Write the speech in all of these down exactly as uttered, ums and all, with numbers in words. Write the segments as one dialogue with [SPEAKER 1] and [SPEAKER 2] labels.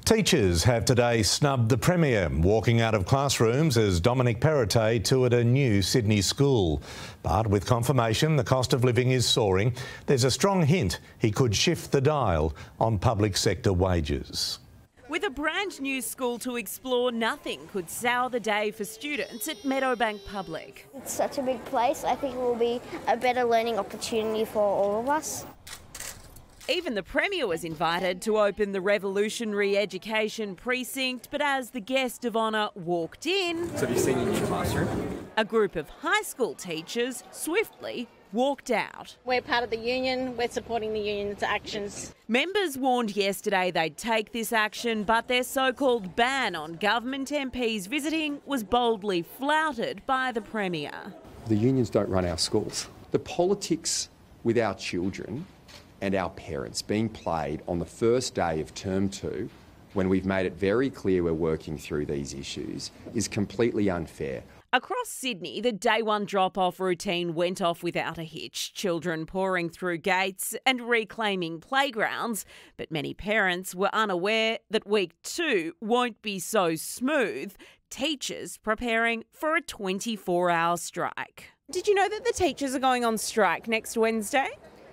[SPEAKER 1] Teachers have today snubbed the Premier, walking out of classrooms as Dominic Perrottet toured a new Sydney school. But with confirmation the cost of living is soaring, there's a strong hint he could shift the dial on public sector wages.
[SPEAKER 2] With a brand new school to explore, nothing could sour the day for students at Meadowbank Public.
[SPEAKER 3] It's such a big place. I think it will be a better learning opportunity for all of us.
[SPEAKER 2] Even the Premier was invited to open the revolutionary education precinct, but as the guest of honour walked in...
[SPEAKER 4] So have you seen your new classroom?
[SPEAKER 2] A group of high school teachers swiftly walked out.
[SPEAKER 5] We're part of the union, we're supporting the union's actions.
[SPEAKER 2] Members warned yesterday they'd take this action, but their so-called ban on government M Ps visiting was boldly flouted by the Premier.
[SPEAKER 6] The unions don't run our schools. The politics with our children and our parents being played on the first day of term two, when we've made it very clear we're working through these issues, is completely unfair.
[SPEAKER 2] Across Sydney, the day one drop-off routine went off without a hitch, children pouring through gates and reclaiming playgrounds. But many parents were unaware that week two won't be so smooth. Teachers preparing for a twenty-four hour strike. Did you know that the teachers are going on strike next Wednesday?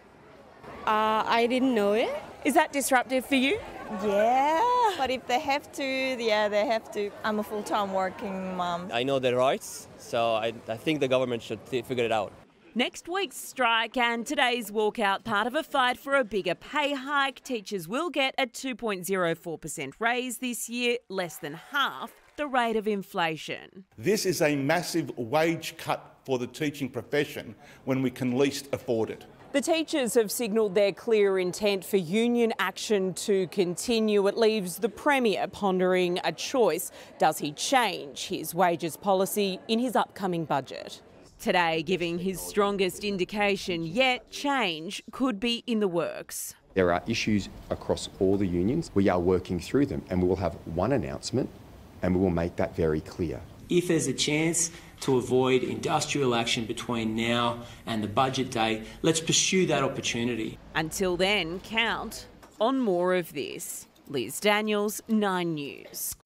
[SPEAKER 7] Uh, I didn't know it.
[SPEAKER 2] Is that disruptive for you?
[SPEAKER 7] Yeah, but if they have to, yeah, they have to. I'm a full-time working mum.
[SPEAKER 8] I know their rights, so I, I think the government should figure it out.
[SPEAKER 2] Next week's strike and today's walkout, part of a fight for a bigger pay hike. Teachers will get a two point oh four percent raise this year, less than half the rate of inflation.
[SPEAKER 9] This is a massive wage cut for the teaching profession when we can least afford it.
[SPEAKER 2] The teachers have signalled their clear intent for union action to continue. It leaves the Premier pondering a choice. Does he change his wages policy in his upcoming budget? Today, giving his strongest indication yet, change could be in the works.
[SPEAKER 6] There are issues across all the unions. We are working through them, and we will have one announcement, and we will make that very clear.
[SPEAKER 10] If there's a chance to avoid industrial action between now and the budget day, let's pursue that opportunity.
[SPEAKER 2] Until then, count on more of this. Liz Daniels, Nine News.